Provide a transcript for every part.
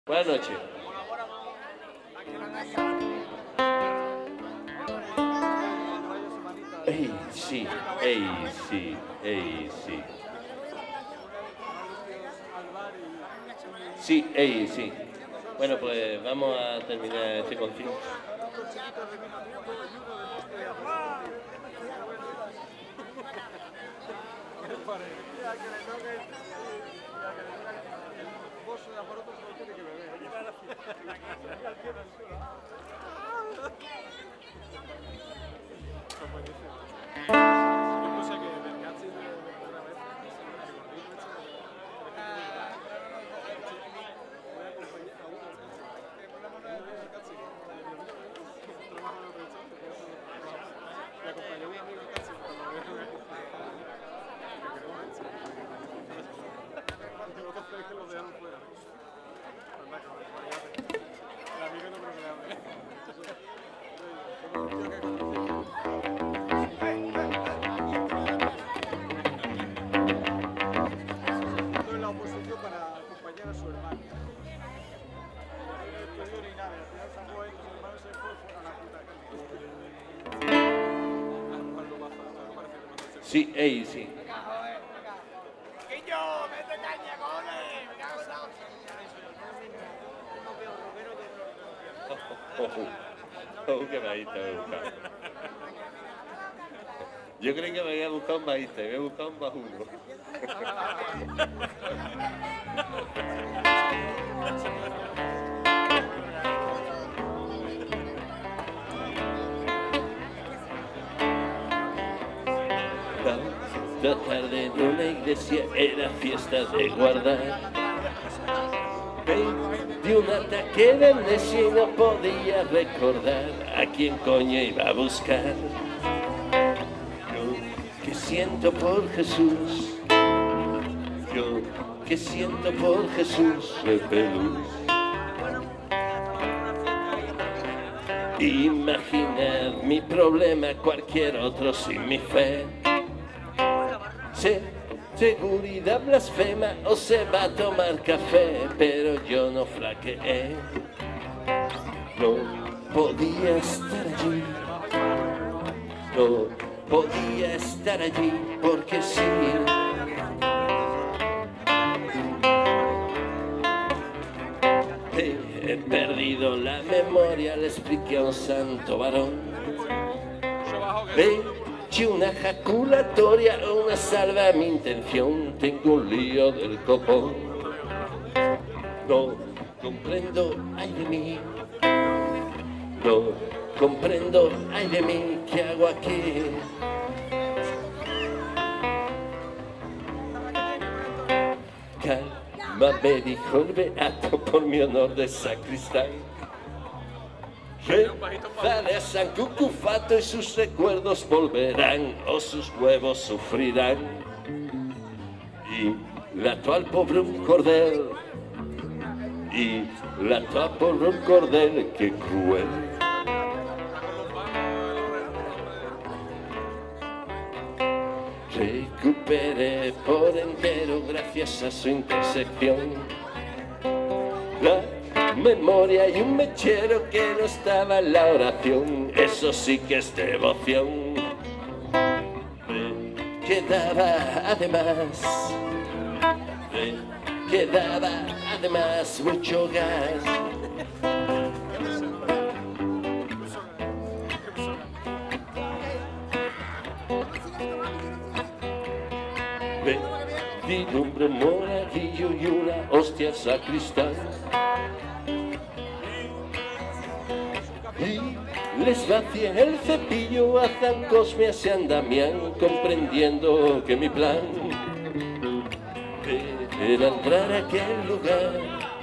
Buenas noches. Ey, sí, ey, sí, ey, sí. Sí, ey, sí. Bueno, pues vamos a terminar este concierto. Sí, ey, sí. Qué bajista me he buscado. Yo creí que me había buscado un bajista y me he buscado un bajuno. La tarde en una iglesia era fiesta de guardar. De un ataque de amnesia y no podía recordar a quién coño iba a buscar. Yo que siento por Jesús, yo que siento por Jesús de pelús. Imaginad mi problema, cualquier otro sin mi fe. Seguridad blasfema o se va a tomar café, pero yo no flaqueé. No podía estar allí, no podía estar allí porque sí. He perdido la memoria, le expliqué a un santo varón. Eché una jaculatoria, una salva a mi intención, tengo un lío del copón. No comprendo, ay de mí, no comprendo, ay de mí, ¿qué hago aquí? Calma, me dijo el beato por mi honor de sacristán. Rezaré a San Cucufato y sus recuerdos volverán o sus huevos sufrirán. Y lató al pobre un cordel, y lató al pobre un cordel, qué cruel. Recuperé por entero gracias a su intersección la memoria y un mechero que no estaba en la oración, eso sí que es devoción. Me quedaba además mucho gas. Di nombre monaguillo y una hostia sacristán. Y les vacié el cepillo a San Cosme, a San Damián, comprendiendo que mi plan era entrar a aquel lugar,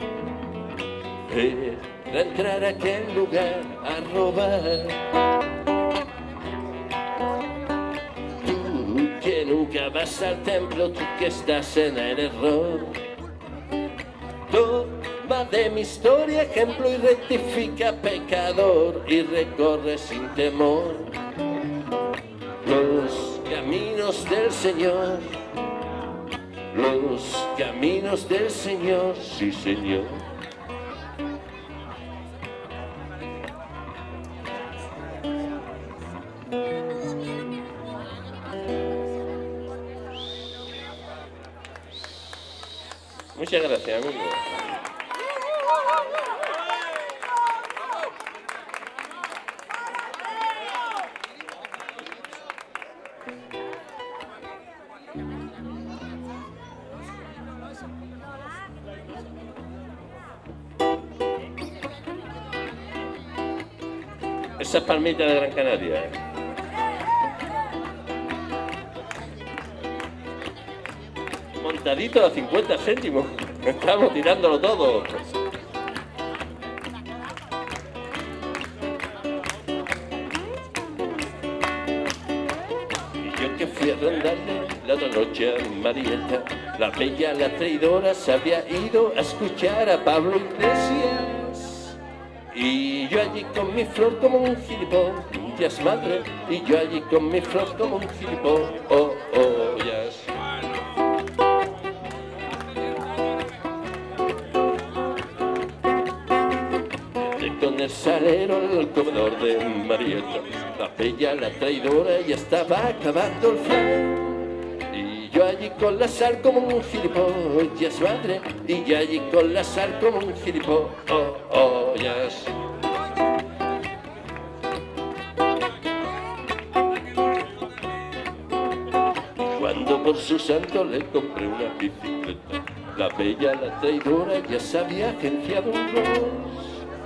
era entrar a aquel lugar a robar. Tú que nunca vas al templo, tú que estás en el error, toma de mi historia ejemplo y rectifica pecador y recorre sin temor los caminos del Señor, los caminos del Señor, sí Señor. Muchas gracias, amigo. Esa palmita de Gran Canaria. Montadito a 50 céntimos. Estamos tirándolo todo. Y yo que fui a rondarle la otra noche a Marieta, la bella, la traidora, se había ido a escuchar a Pablo Iglesias. Y yo allí con mi flor como un gilipollas, madre. Y yo allí con mi flor como un gilipollas. Con el salero al comedor de Marieta, la bella, la traidora, ya estaba acabando el flan. Y yo allí con la sal como un gilipollas, madre. Y yo allí con la sal como un gilipollas. Cuando por su santo le compré una bicicleta, la bella, la traidora, ya se había agenciado un Rolls.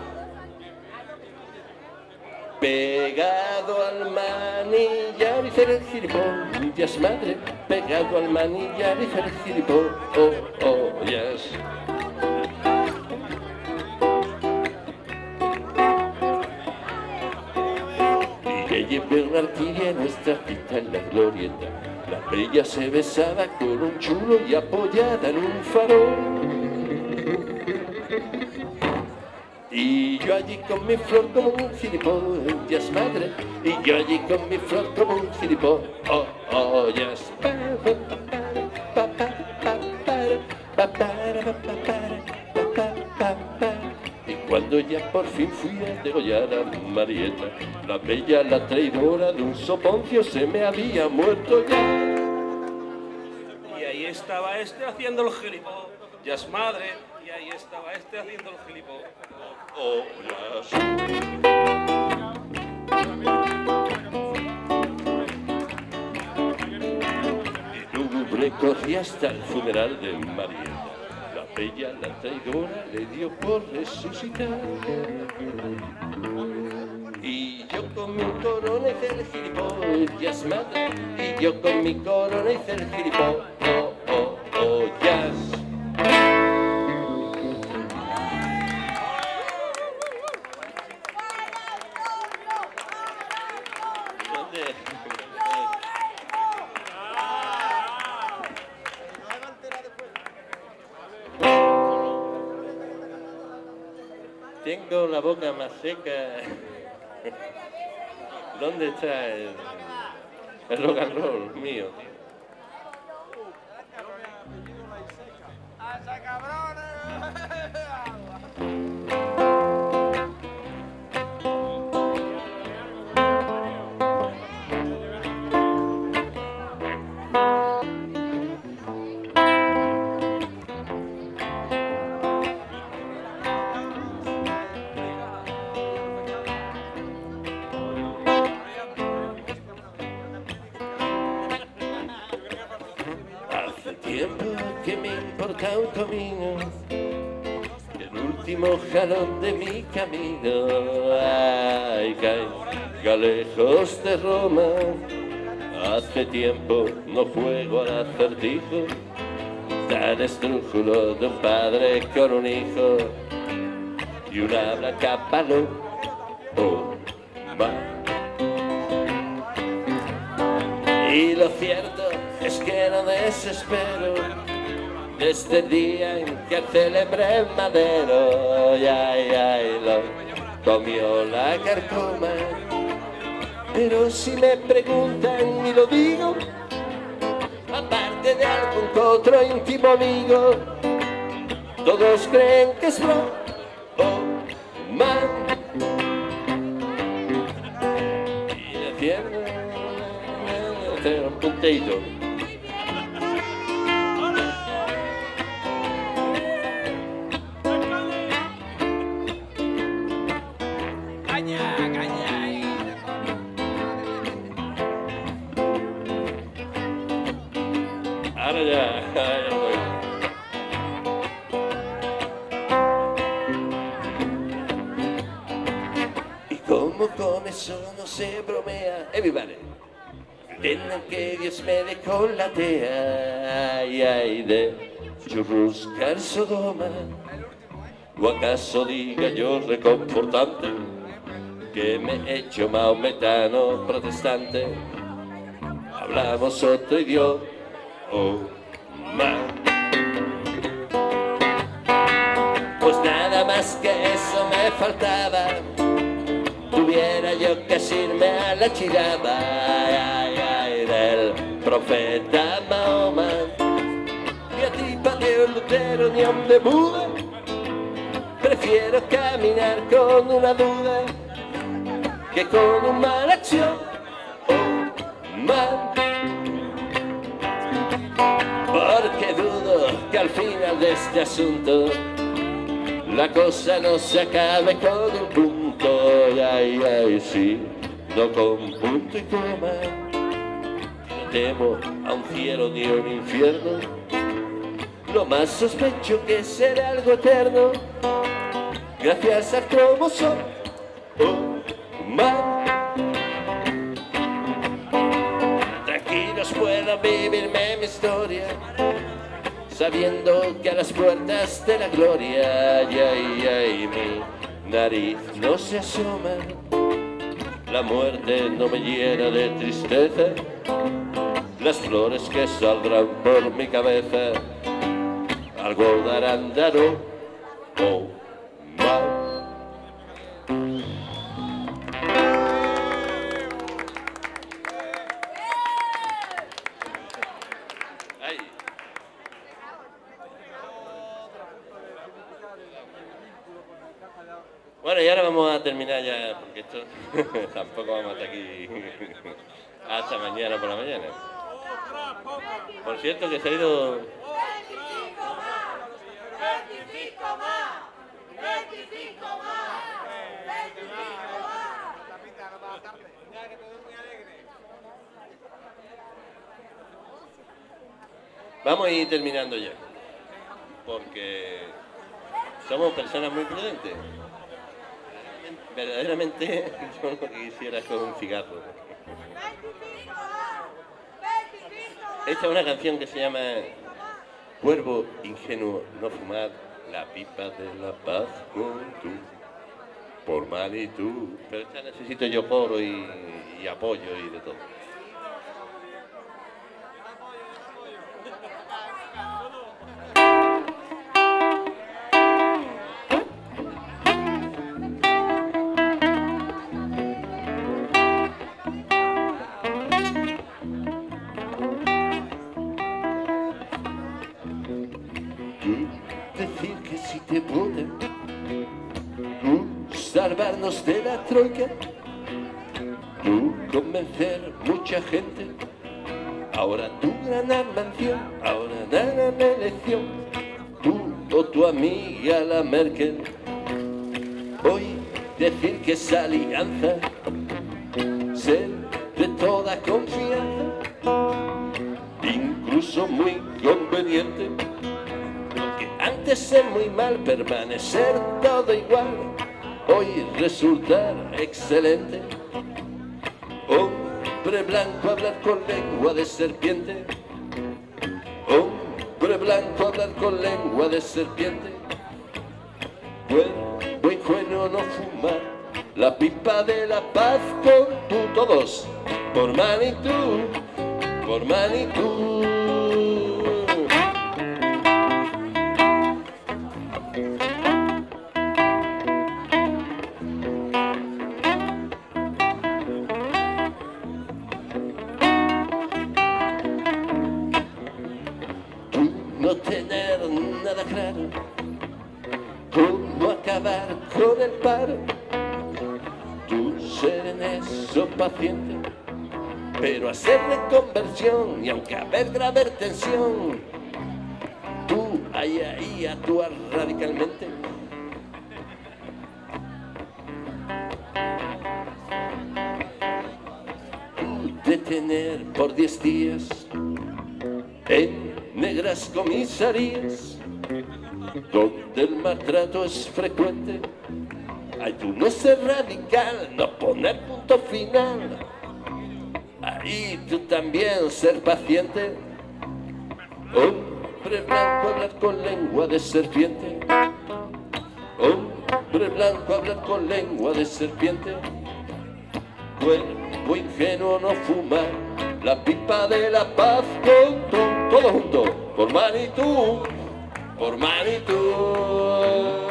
Pegado al manillar hice el gilipollas, madre. Pegado al manillar hice el gilipollas. Y ella llevé una arquilla nuestra cita en la glorieta. La bella se besaba con un chulo y apoyada en un farol. Y yo allí con mi flor como un gilipollas, madre. Y yo allí con mi flor como un gilipollas. Y cuando ya por fin fui a degollar a Marieta, la bella, la traidora, de un soponcio se me había muerto ya. Y ahí estaba este haciendo el gilipollas, madre. Y ahí estaba este haciendo el gilipollas. Y Lúgubre corrí hasta el funeral de Marieta. La bella, la traidora, le dio por resucitar. Y yo con mi corona hice el gilipollas, madre. Y yo con mi corona hice el gilipollas. Tengo la boca más seca. ¿Dónde está el rock and roll mío? Tiempo que me importa un comino, el último jalón de mi camino. Ay, caiga lejos de Roma. Hace tiempo no juego al acertijo, tan estrújulo de un padre con un hijo y una blanca paloma. Y lo cierto es que no desespero desde el día en que el célebre Madero lo comió la carcoma. Pero si me preguntan y lo digo, aparte de algún otro íntimo amigo, todos creen que es broma. Y la tierra un punteito. eso no se bromea. Everybody. Pretenden que Dios me dé con la tea. Ay, ay, de churruscar Sodoma. ¿O acaso diga yo reconfortante que me he hecho maometano protestante? Hablamos otro idioma. Pues nada más que eso me faltaba. Tuviera yo que asirme a la chiraba, ay, ay, del profeta Mahoma. Ni a ti, Pateo Lutero, ni a un de Buda. Prefiero caminar con una duda que con un mal acción. Porque dudo que al final de este asunto la cosa no se acabe con un punto, ay, ay, sí, no con punto y coma. No temo a un cielo ni a un infierno, lo más sospecho que será algo eterno, gracias al cromosoma. Tranquilos puedo vivirme mi historia, sabiendo que a las puertas de la gloria, ay, ay, ay, mi nariz no se asoma, la muerte no me llena de tristeza, las flores que saldrán por mi cabeza, algo darán, daró, mal. Bueno, y ahora vamos a terminar ya, porque esto tampoco vamos hasta aquí hasta mañana por la mañana. Por cierto que se ha ido... 25 más, 25 más, 25 más, 25 más. Vamos a ir terminando ya, porque somos personas muy prudentes. Verdaderamente yo lo que quisiera es con un cigarro. Esta es una canción que se llama Cuervo ingenuo, no fumar la pipa de la paz con tú, por Manitou. Pero esta necesito yo coro y apoyo y de todo. Decir que si te votan, salvarnos de la troika, convencer mucha gente, ahora tu gran mansión, ahora gran elección, tú o tu amiga la Merkel, hoy decir que esa alianza, ser de toda confianza, incluso muy conveniente. Antes es muy mal permanecer todo igual, hoy resultar excelente. Hombre blanco hablar con lengua de serpiente, hombre blanco hablar con lengua de serpiente. Buen juego no fumar la pipa de la paz con tú, todos, por Manitou, por Manitou. No tener nada claro, cómo acabar con el paro, tú ser en eso paciente, pero hacer reconversión y aunque haber grave tensión, tú ahí actuar radicalmente. Tú detener por 10 días en negras comisarías, donde el maltrato es frecuente, Ay, tú no ser radical, no poner punto final. Ahí tú también ser paciente. Hombre blanco hablar con lengua de serpiente. Hombre blanco hablar con lengua de serpiente. Cuerpo ingenuo no fumar la pipa de la paz con todo junto, por Manitou, por Manitou.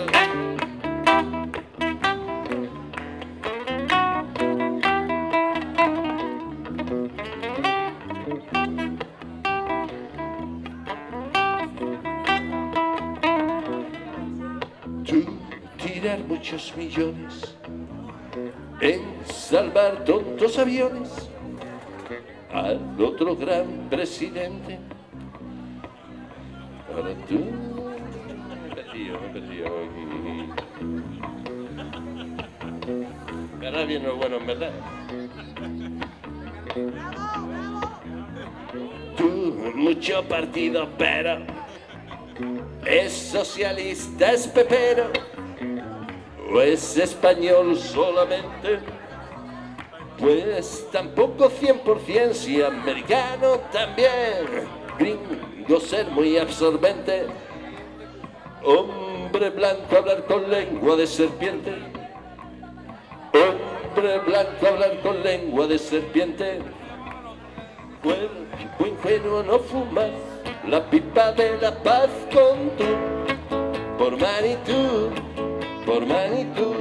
Tú tirar muchos millones en salvar tontos aviones al otro gran presidente. Ahora tú me he perdido aquí. Ahora viene lo bueno, en verdad. Tú, mucho partido, pero es socialista, es pepero, o es español solamente. Pues tampoco 100%, si americano también. Gringo ser muy absorbente. Hombre blanco hablar con lengua de serpiente. Hombre blanco hablar con lengua de serpiente. Cuerpo ingenuo no fumar la pipa de la paz con tú. Por Manitou, por Manitou.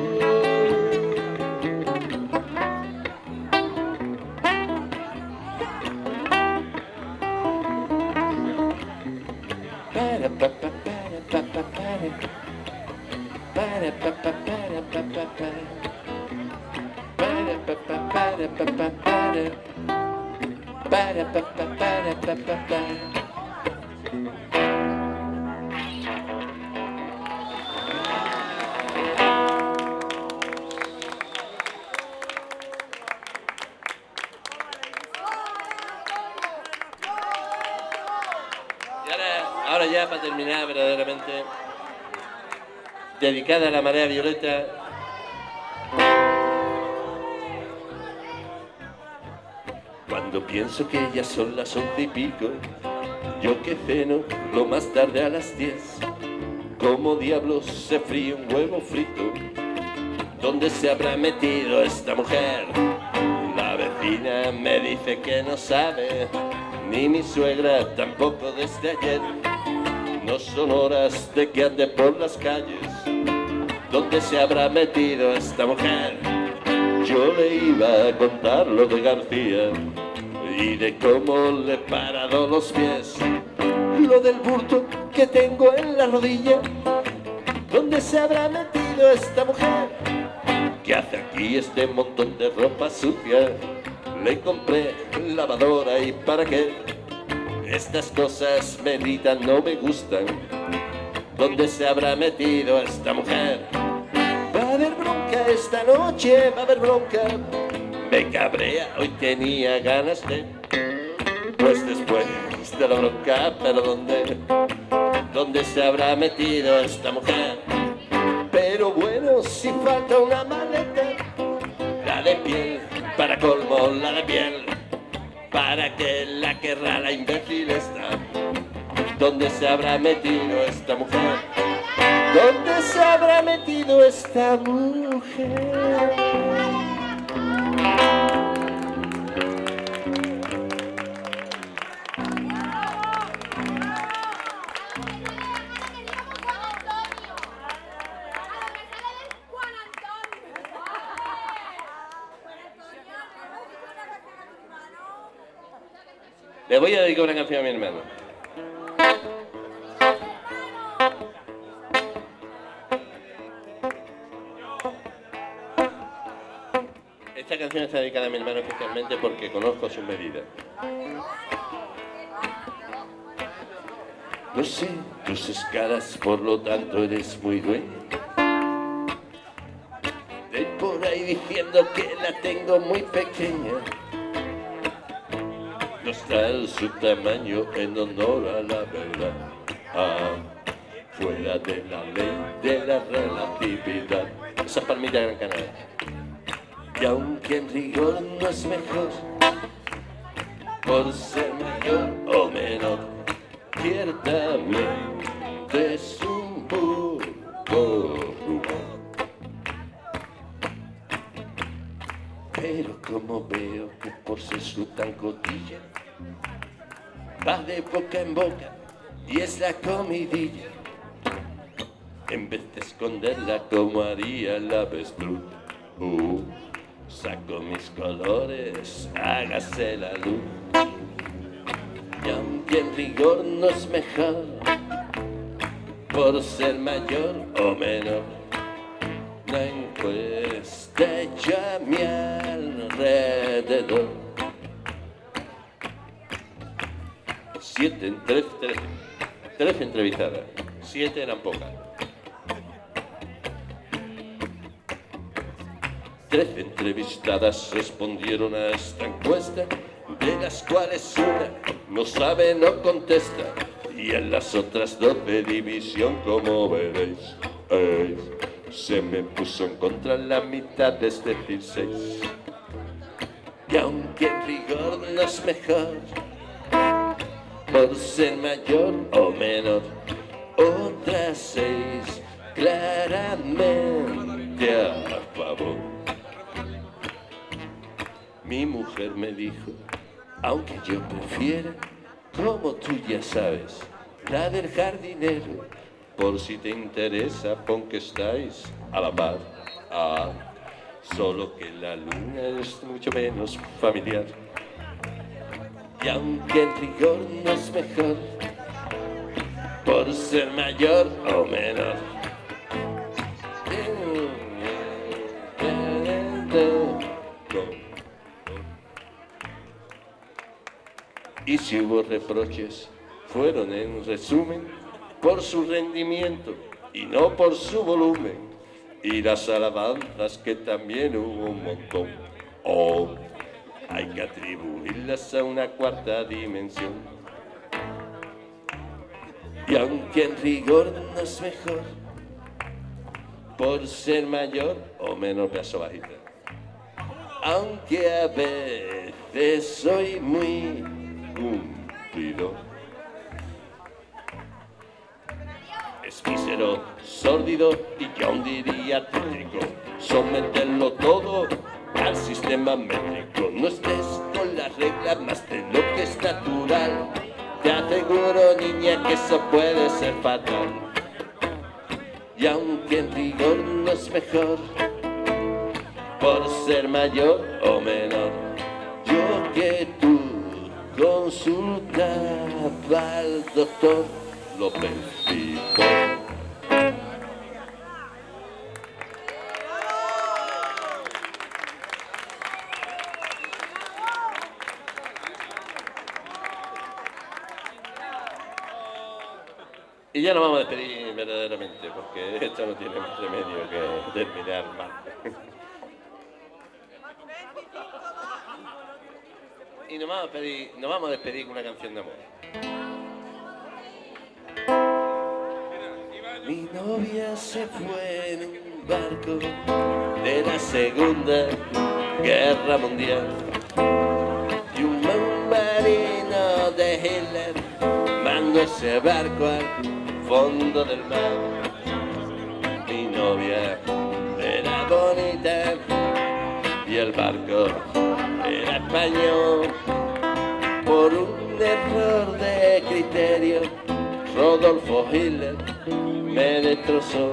Ahora ya para terminar verdaderamente, dedicada a la marea violeta. Cuando pienso que ya son las 11 y pico, yo que ceno lo más tarde a las 10, ¿cómo diablos se fríe un huevo frito? ¿Dónde se habrá metido esta mujer? La vecina me dice que no sabe, ni mi suegra tampoco desde ayer. No son horas de que ande por las calles. ¿Dónde se habrá metido esta mujer? Yo le iba a contar lo de García y de cómo le he parado los pies. Lo del bulto que tengo en la rodilla. ¿Dónde se habrá metido esta mujer? ¿Qué hace aquí este montón de ropa sucia? Le compré lavadora y ¿para qué? Estas cosas me gritan, no me gustan. ¿Dónde se habrá metido esta mujer? Va a haber bronca esta noche, va a haber bronca. Me cabrea, hoy tenía ganas de. Pues después de la bronca, pero ¿dónde se habrá metido esta mujer? Pero bueno, si falta una maleta, la de piel, para colmo la de piel. ¿Para qué la querrá la imbécil esta? ¿Dónde se habrá metido esta mujer? ¿Dónde se habrá metido esta mujer? Le voy a dedicar una canción a mi hermano. Esta canción está dedicada a mi hermano especialmente porque conozco sus medidas. No sé tus escalas, por lo tanto eres muy dueño. De por ahí diciendo que la tengo muy pequeña. No está en su tamaño en honor a la verdad. fuera de la ley de la relatividad. Esa es palmilla Gran Canaria. Y aunque en rigor no es mejor por ser mayor o menor, ciertamente es un poco rumor. Pero como veo que por ser su tan cotilla va de boca en boca y es la comidilla, en vez de esconderla como haría el avestruz, saco mis colores, hágase la luz. Y aunque en rigor no es mejor por ser mayor o menor, no encuesta hecha a mi alrededor. 13 entrevistadas, 7 eran pocas. 13 entrevistadas respondieron a esta encuesta, de las cuales una no sabe, no contesta, y en las otras 12 división, como veréis, se me puso en contra la mitad, es decir, 6. Y aunque en rigor no es mejor por ser mayor o menor, otras 6 claramente a favor. Mi mujer me dijo, aunque yo prefiera, como tú ya sabes, la del jardinero, por si te interesa, pon que estáis a la par. Solo que la luna es mucho menos familiar. Y aunque en rigor no es mejor por ser mayor o menor, y si hubo reproches, fueron en resumen por su rendimiento y no por su volumen, y las alabanzas que también hubo un montón, hay que atribuirlas a una cuarta dimensión. Y aunque en rigor no es mejor por ser mayor o menor, pedazo bajita, aunque a veces soy muy cumplido, es mísero, sórdido y yo aún diría tétrico, someterlo todo al sistema métrico. No estés con las reglas más de lo que es natural, te aseguro, niña, que eso puede ser fatal. Y aunque en rigor no es mejor por ser mayor o menor, yo que tú consultaba al doctor López Fico. Y ya nos vamos a despedir verdaderamente, porque esto no tiene más remedio que terminar mal. Y nos vamos a despedir con una canción de amor. Mi novia se fue en un barco de la Segunda Guerra Mundial, y un marino de Hitler mandó ese barco al fondo del mar. Mi novia era bonita y el barco era español. Por un error de criterio, Rodolfo Hitler me destrozó.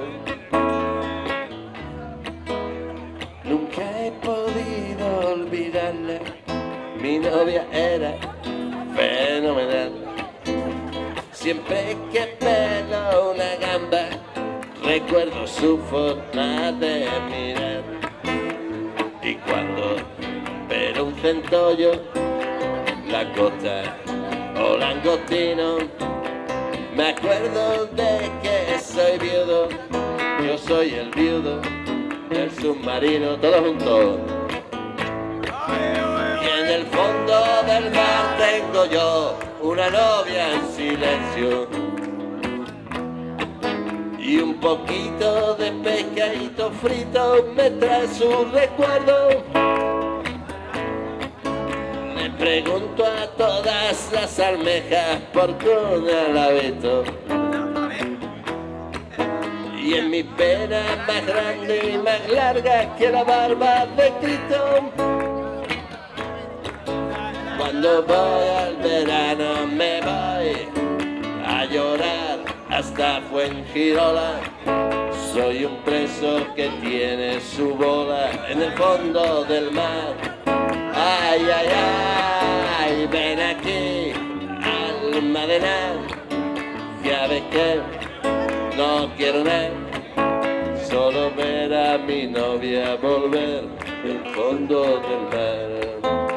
Nunca he podido olvidarla, mi novia era fenomenal. Siempre que pelo una gamba, recuerdo su forma de mirar. Y cuando pelo un centollo, langosta o langostino, me acuerdo de que soy viudo, yo soy el viudo del submarino, todos juntos. Y en el fondo del mar tengo yo una novia en silencio. Y un poquito de pescadito frito me trae su recuerdo. Le pregunto a todas las almejas por qué un alabito. Y en mi pena más grande y más larga que la barba de Cristo. Cuando voy al verano me voy a llorar hasta Fuengirola. Soy un preso que tiene su bola en el fondo del mar. Ay, ay, ay, ven aquí, alma de nada. Ya ves que no quiero nada, solo ver a mi novia volver del fondo del mar.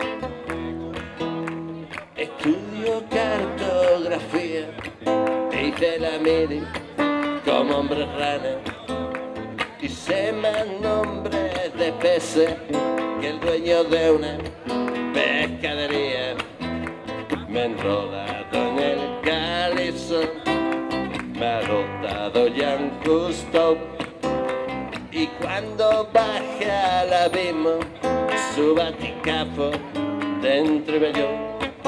Estudio cartografía, hice la mili como hombre rana y sé más nombres de peces que el dueño de una pescadería. Me he enrolado en el calipso, me ha rotado Jean Cousteau, y cuando baje al abismo su baticapo dentro de yo.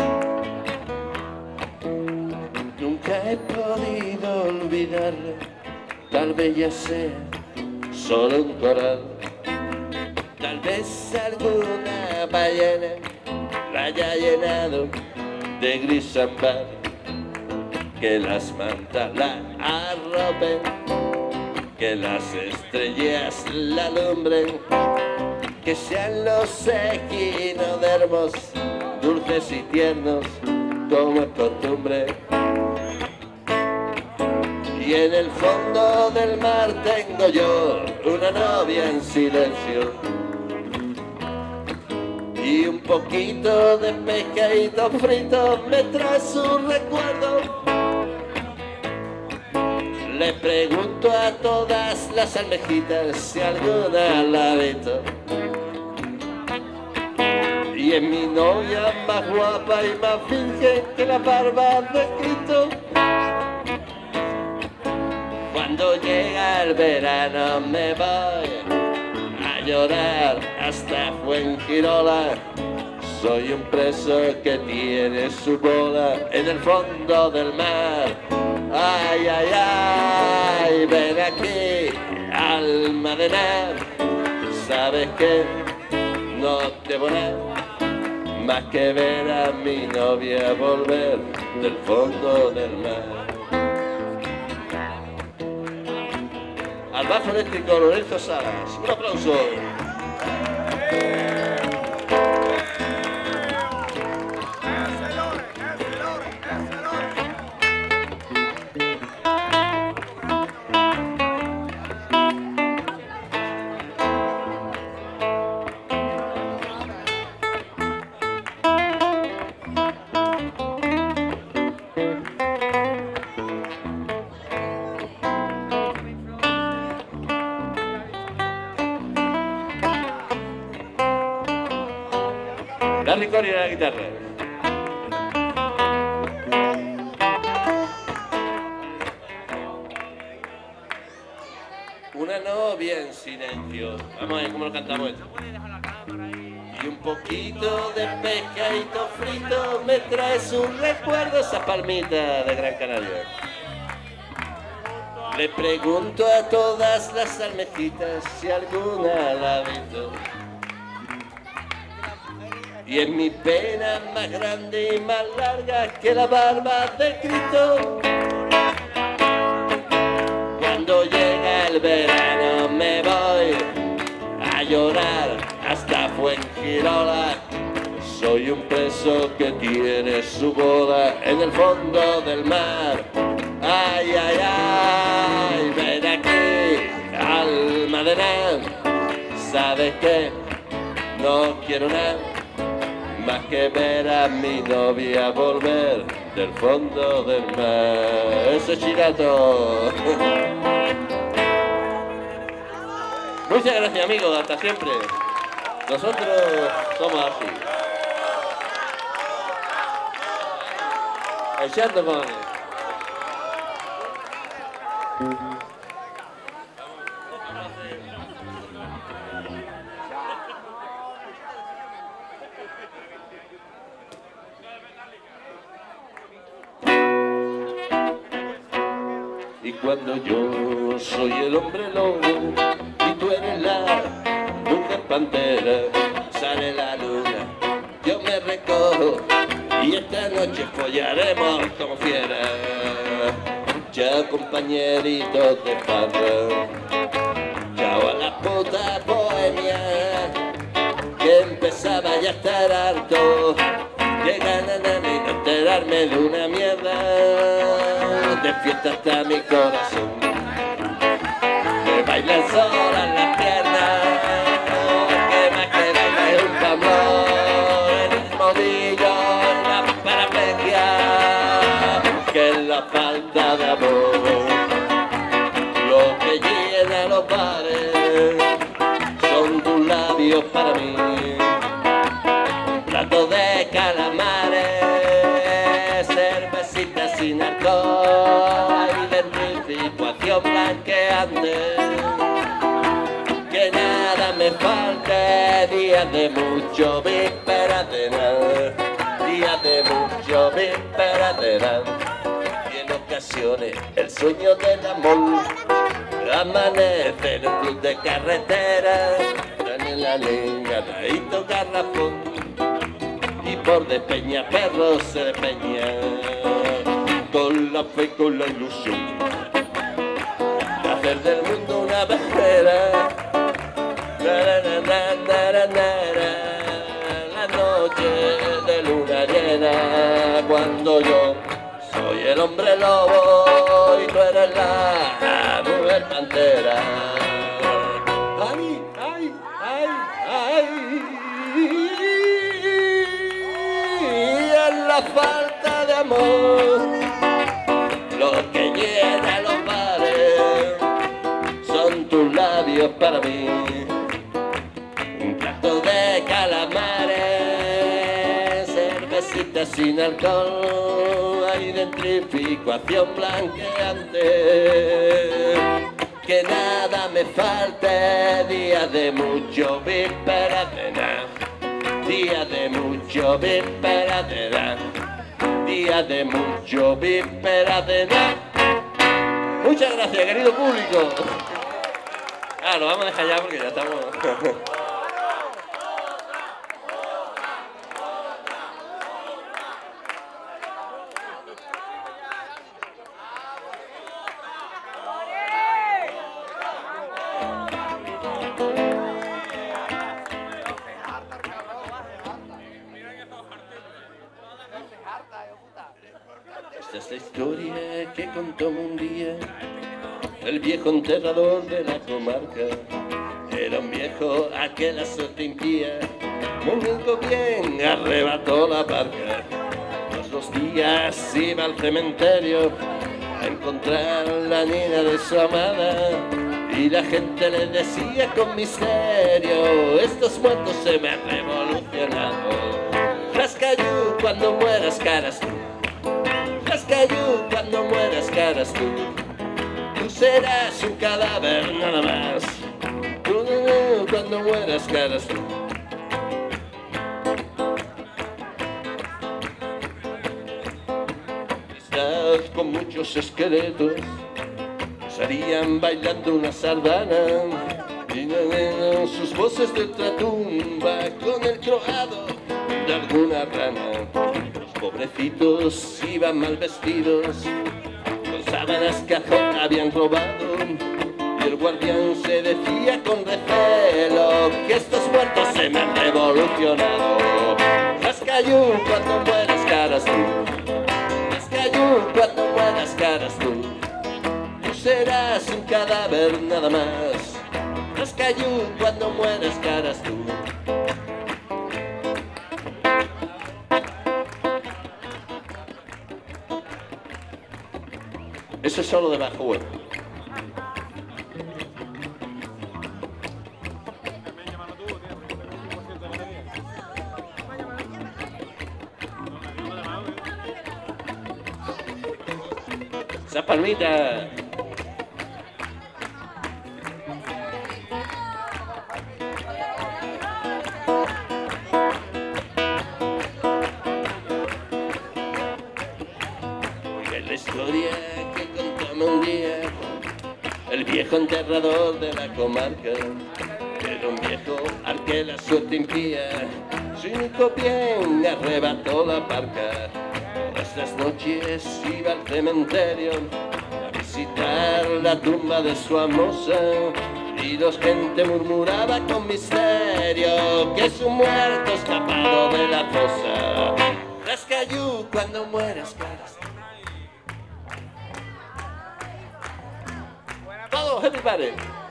Nunca he podido olvidarla, tal vez ya sea solo un coral, tal vez alguna ballena la haya llenado de gris ámbar, que las mantas la arropen, que las estrellas la alumbren, que sean los equinodermos dulces y tiernos como es costumbre. Y en el fondo del mar tengo yo una novia en silencio y un poquito de pescadito frito me trae su recuerdo. Le pregunto a todas las almejitas si alguna la ha visto. Y es mi novia más guapa y más virgen que la barba de Cristo. Cuando llega el verano me voy a llorar hasta Fuengirola. Soy un preso que tiene su bola en el fondo del mar. Ay, ay, ay, ven aquí, alma de nada. Sabes que no debo nada más que ver a mi novia volver del fondo del mar. Al bajo eléctrico Lorenzo Salas. Un aplauso. Larry Corey a la guitarra. Una novia en silencio. Vamos a ver cómo lo cantamos esto. Y un poquito de pescadito frito me trae su recuerdo, esa palmita de Gran Canaria. Le pregunto a todas las almejitas si alguna la ha visto. Y es mi pena más grande y más larga que la barba de Cristo. Cuando llega el verano me voy a llorar hasta Fuengirola. Soy un preso que tiene su boda en el fondo del mar. Ay, ay, ay, ven aquí, alma de nada. ¿Sabes qué? No quiero nada más que ver a mi novia volver del fondo del mar. ¡Eso, Chirato! Muchas gracias, amigos. Hasta siempre. Nosotros somos así. Echando con Y cuando yo soy el hombre lobo y tú eres la mujer pantera, sale la luna, yo me recojo y esta noche follaremos como fiera. Chao compañeritos de farra, chao a la puta bohemia, que empezaba ya a estar harto de ganas de no enterarme de una mierda, de fiesta hasta mi corazón, que bailan solas las piernas, que más que baila un tambor, el modillo, la paraplegia, que es la falta de amor, lo que llena los bares, son tus labios para mí, un plato de calamares, cervecita sin alcohol, identificación blanqueante, que nada me falte, días de mucho víspera de nada, días de mucho víspera de nada, y en ocasiones el sueño del amor amanece en un club de carretera, en la lengua, Naito Garrafón, y por Despeñaperro se despeña, con la fe y con la ilusión de hacer del mundo una bandera. La noche de luna llena, cuando yo soy el hombre lobo y tú eres la mujer pantera. ¡Ay, ay, ay, ay! Es la falta de amor lo que llena los bares, son tus labios para mí, un plato de calamares, cervecita sin alcohol, identificación blanqueante, que nada me falte, día de mucho víspera de nada, día de mucho víspera de nada, día de mucho víspera de nada. Muchas gracias, querido público. Lo vamos a dejar ya porque ya estamos. Esta es la historia que contó un día el viejo enterrador de la comarca. Era un viejo a que la suerte impía, único bien arrebató la barca. Todos los días iba al cementerio a encontrar la niña de su amada, y la gente le decía con misterio: estos muertos se me han revolucionado. Rascayú, cuando mueras caras tú, Rascayú, cuando mueras caras tú, tú serás un cadáver nada más. Cuando mueras caras tú. Estás con muchos esqueletos, salían bailando una sardana, y sus voces de ultratumba con el croado de alguna rana. Los pobrecitos iban mal vestidos, con sábanas que habían robado, y el guardián se decía con recelo que estos muertos se me han revolucionado. Rascayú, cuando mueras caras tú, Rascayú, cuando mueras caras tú, tú serás un cadáver nada más. Rascayú, cuando mueras caras tú. Eso es solo de bajo vuelo. Esa palmita. viejo enterrador de la comarca, era un viejo al que la suerte impía, su único bien arrebató la parca. Todas las noches iba al cementerio a visitar la tumba de su amosa, y la gente murmuraba con misterio que su muerto escapado de la fosa. Rascayú, cuando mueres caras. Todos, everybody.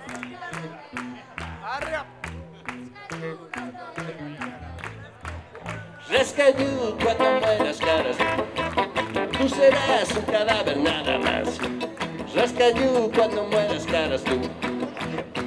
Rascayú, cuando mueras caras, tú serás un cadáver nada más. Rascayú, cuando mueras caras tú